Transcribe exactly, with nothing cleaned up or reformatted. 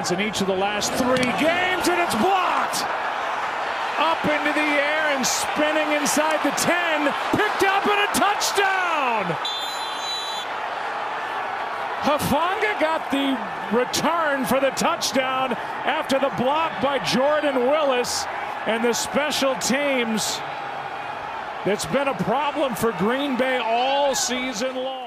In each of the last three games, and it's blocked. Up into the air and spinning inside the ten, picked up and a touchdown. Hufanga got the return for the touchdown after the block by Jordan Willis, and the special teams that's been a problem for Green Bay all season long.